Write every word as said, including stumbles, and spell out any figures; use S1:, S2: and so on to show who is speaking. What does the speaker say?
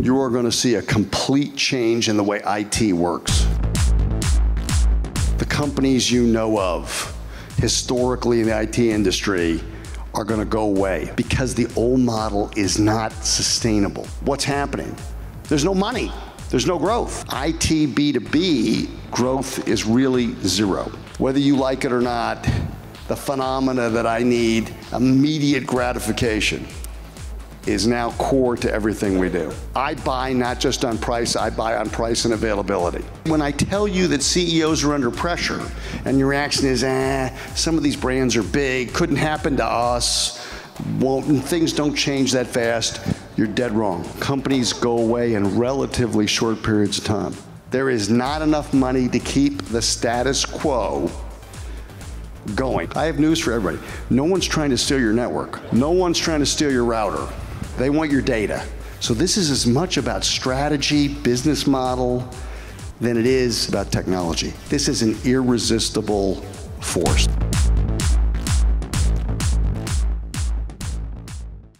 S1: you are going to see a complete change in the way I T works. The companies you know of, historically in the I T industry, are going to go away because the old model is not sustainable. What's happening? There's no money. There's no growth. I T B two B growth is really zero. Whether you like it or not, the phenomena that I need immediate gratification is now core to everything we do. I buy not just on price, I buy on price and availability. When I tell you that C E Os are under pressure and your reaction is, eh, some of these brands are big, couldn't happen to us, won't, things don't change that fast, you're dead wrong. Companies go away in relatively short periods of time. There is not enough money to keep the status quo going. I have news for everybody. No one's trying to steal your network. No one's trying to steal your router. They want your data. So this is as much about strategy, business model, than it is about technology. This is an irresistible force.